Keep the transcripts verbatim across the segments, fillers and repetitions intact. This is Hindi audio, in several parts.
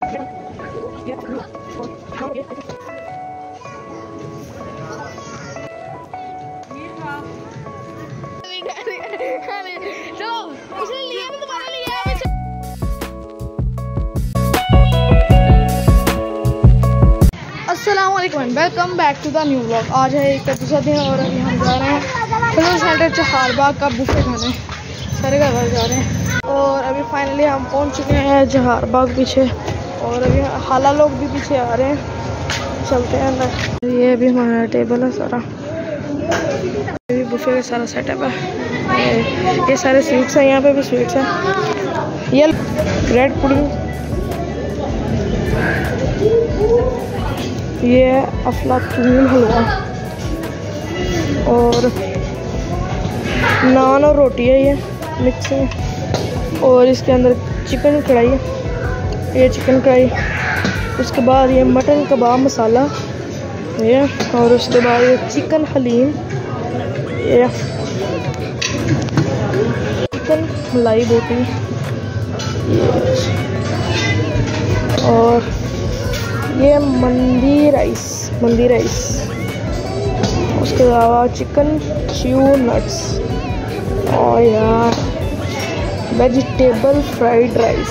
Welcome back to the new vlog. आज है एक दूसरा दिन और अभी हम जा रहे हैं फिल्म सेंटर जहारबाग का बुफे खाने। सारे घर जा रहे हैं और अभी फाइनली हम पहुंच चुके हैं जहारबाग पीछे, और अभी हाला लोग भी पीछे आ रहे हैं। चलते हैं अंदर। ये भी हमारा टेबल है सारा, ये भी बुफे का सारा सेटअप है। ये, ये सारे स्वीट्स हैं, यहाँ पे भी स्वीट्स हैं। ये ब्रेड पुडिंग, ये अफलातून हलवा और नान और रोटी है, ये मिक्सिंग। और इसके अंदर चिकन कढ़ाई, ये चिकन कढ़ाई। उसके बाद ये मटन कबाब मसाला, ये। और उसके बाद ये चिकन हलीम, ये चिकन मलाई बोटी, और ये मंदी राइस, मंदी राइस। उसके अलावा चिकन च्यू नट्स, और यार वेजिटेबल फ्राइड राइस।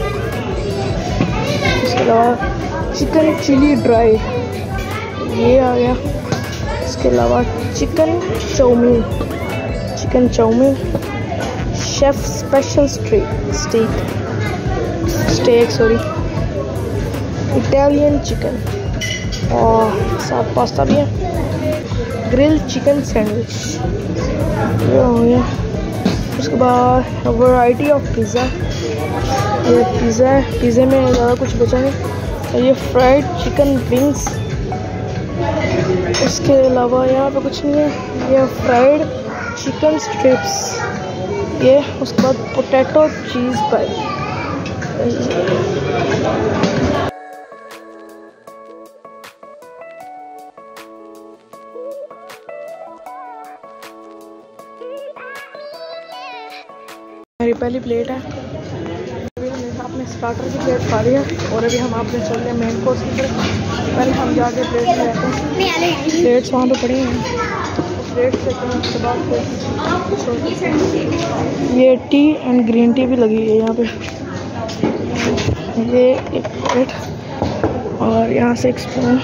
उसके अलावा चिकन चिली ड्राई, ये आ गया। इसके अलावा chicken chowmein, chicken chowmein, chef special steak steak steak sorry Italian chicken, और साथ पास्ता भी है। ग्रिल चिकन सैंडविच, ये हो गया। उसके बाद वैरायटी ऑफ पिज़्ज़ा, ये पिज़्ज़ा है। पिज़्ज़े में ज़्यादा कुछ बचा नहीं। ये फ्राइड चिकन विंग्स। उसके अलावा यहाँ पे कुछ नहीं है। ये फ्राइड चिकन स्ट्रिप्स, ये। उसके बाद पोटैटो चीज़ पाई। मेरी पहली प्लेट है। अभी हमने अपने स्टार्टर की प्लेट खा लिया और अभी हम आपने चल रहे हैं मेन कोर्स की तरफ। पहले हम जाके प्लेट ले आते हैं। प्लेट्स वहाँ पे पड़ी हैं, प्लेट से उसके बाद ये टी एंड ग्रीन टी भी लगी है यहाँ पे। ये एक प्लेट और यहाँ से एक स्पून।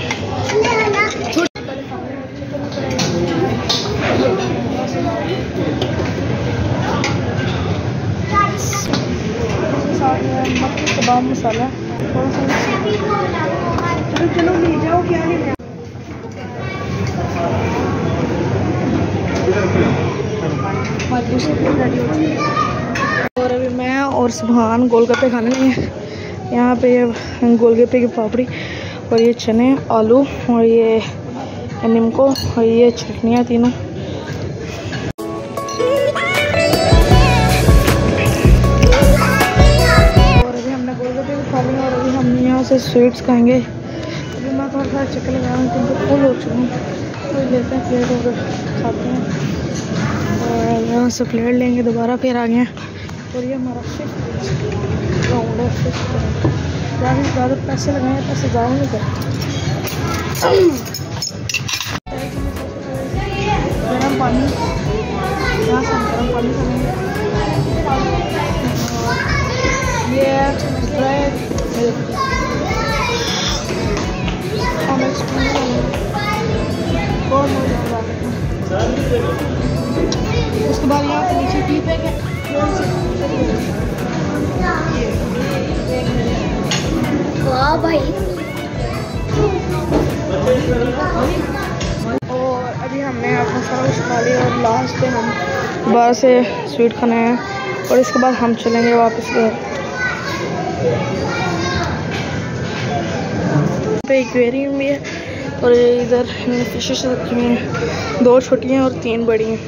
मटन कबाब मसाला थोड़ा सा। चलो चलो ले जाओ, क्या ले जाओ। और अभी मैं और सुभान गोलगप्पे खाने लगे हैं। यहाँ पे ये गोलगप्पे की पापड़ी, और ये चने, आलू, और ये नीमको, और ये चटनियाँ तीनों। और अभी हम यहाँ से स्वीट्स खाएंगे। अभी मैं थोड़ा सा चक्कर लगा रहा हूँ क्योंकि फुल हो चुका हूँ, तो लेते हैं प्लेट और खाते हैं। और यहाँ से प्लेट लेंगे दोबारा, फिर आ गए। और ये हमारा फिफ्थ राउंड है, फिफ्थ राउंड। ज़्यादा पैसे लगाए, पैसे ज़्यादा नहीं करते। गर्म पानी, यहाँ से गर्म पानी करेंगे। ये ब्रेड, उसके बाद यहाँ पे नीचे टी बैग है। वाह भाई। और अभी हमने अपना सारा कुछ खा लिया और लास्ट पे हम दोबारा से स्वीट खाने हैं, और इसके बाद हम चलेंगे वापस घर। पे एक्वेरियम भी है, और इधर फिशेस रखी हुई हैं, दो छोटी हैं और तीन बड़ी हैं।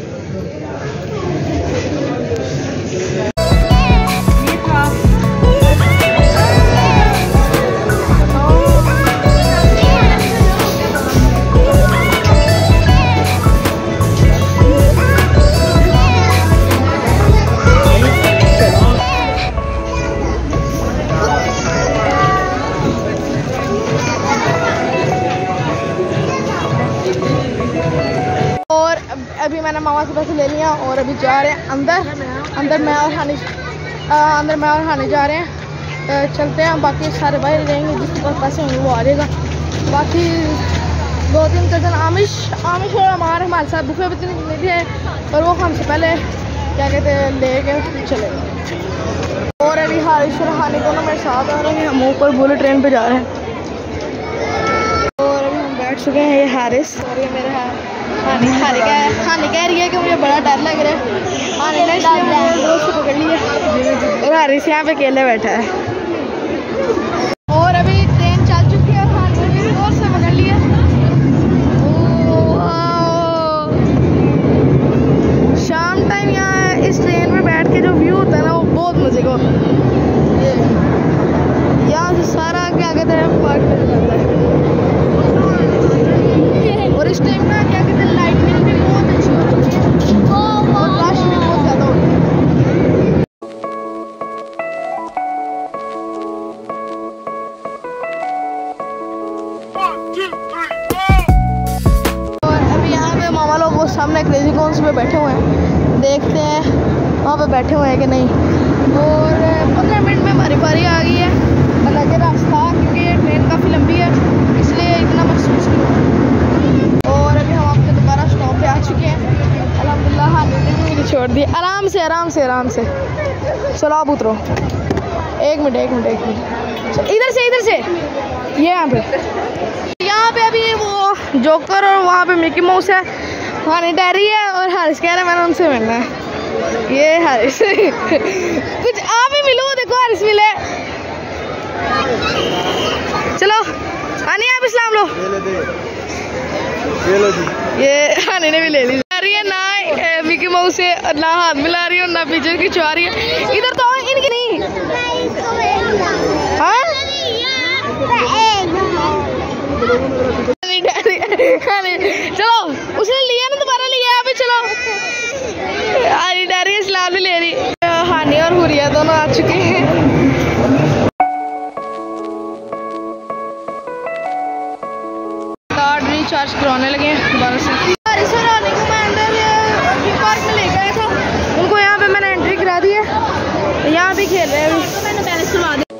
अभी मैंने मामा से पैसे ले लिया और अभी जा रहे हैं अंदर। अंदर मैं और हानि अंदर मैं और हानि जा रहे हैं। आ, चलते हैं, बाकी सारे बाहर रहेंगे, जिसके पास पैसे होंगे वो आ जाएगा। बाकी दो तीन कजन आमिश आमिश और हमारे हमारे साथ बुफे पे निकले थे और वो हमसे पहले क्या कहते हैं ले के चले गए। और अभी हारिश और हानि दोनों मेरे साथ आ रहे हैं, हम ऊपर बुलेट ट्रेन पे जा रहे हैं। और अभी हम बैठ चुके हैं। ये हारिस और ये मेरे हानि हानि कह हानि कह रही है कि मुझे बड़ा डर लग रहा है। हानि ने दोस्त को पकड़ लिया और हारिस यहाँ पे अकेले बैठा है। और अभी ट्रेन चल चुकी है और हानि ने भी दोस्त से पकड़ लिया। शाम टाइम यहाँ इस ट्रेन में बैठ के जो व्यू होता है ना वो बहुत मजे का होता है। यहाँ से सारा क्या कहते हैं पार्क मिल जाता है। और इस टाइम ना क्या कहते हैं लाइटनिंग भी बहुत अच्छी हो चुकी है और रश भी बहुत ज़्यादा हो गया। और अभी यहाँ पे मामा लोग वो सामने क्रेजी कॉर्नर्स पे बैठे हुए हैं, देखते हैं वहाँ पे बैठे हुए हैं कि नहीं। और पंद्रह मिनट में हमारी बारी आ गई है। अलग रास्ता क्योंकि ये ट्रेन काफ़ी लंबी है इसलिए इतना महसूस नहीं हुआ। और अभी हम अपने दोबारा स्टॉप पे आ चुके हैं अल्हम्दुलिल्लाह। हानि ने भी मुझे छोड़ दी। आराम से आराम से आराम से चलो आप उतरो। एक मिनट एक मिनट एक मिनट इधर से इधर से ये यहाँ पे यहाँ पे अभी वो जोकर और वहाँ पे मिकी माउस है। हानि डरी है और हारिस कह रहा है मैंने उनसे मिलना है। ये हारिस कुछ आप ही मिलो, देखो हारिस मिले। चलो हानि आप इस्लाम लो। ये हानि ने भी ले ली। आ रही है ना मिकी माउस से और ना हाथ मिला रही है और ना पीछे की छुआ रही है। इधर तो इनकी नहीं। हाँ चलो उसने लिया ना दोबारा लिया अभी। चलो हानि डर रही है, इस्लाम भी ले रही। हानि और हुरिया दोनों आ चुके हैं। कार्ड रिचार्ज कराने लगे हैं दोबारा से। हारिस और हानि को मैं अंदर पार्क में ले गया था, उनको यहाँ पे मैंने एंट्री करा दी है, यहाँ भी खेल रहे हैं। मैंने पहले सुना दिया।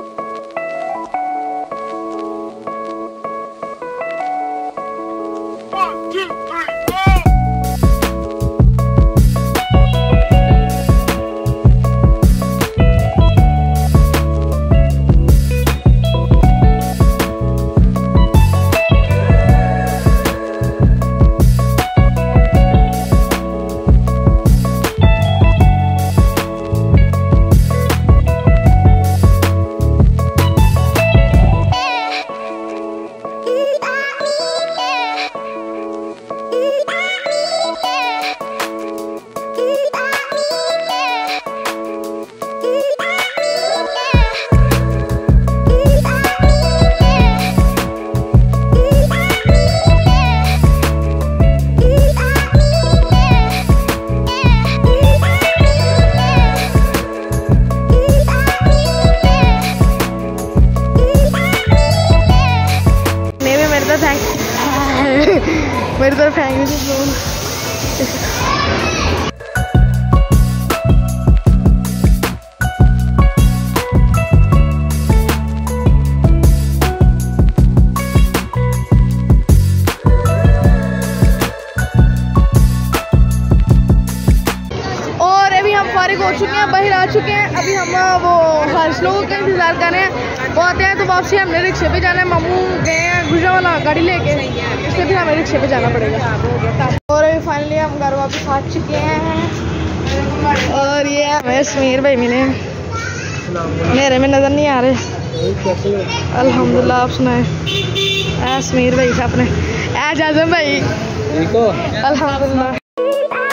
मेरी तरफ फेंक दीजिए। और अभी हम फारिग हो चुके हैं, बाहर आ चुके हैं। अभी हम वो हर लोगों का इंतजार कर रहे हैं, वो आते हैं तो वापसी हमने रिक्शे पे जाना है। मामू गए हैं गुजरा वाला गाड़ी लेके, इसलिए फिर हमें रिक्शे पे जाना पड़ेगा। और अभी फाइनली हम घर वापस आ चुके हैं। और ये हमें समीर भाई मिले हैं, मेरे में नज़र नहीं आ रहे। अल्हम्दुलिल्लाह आप सुनाए। समीर भाई से अपने एजाज़म भाई अल्हम्दुलिल्लाह।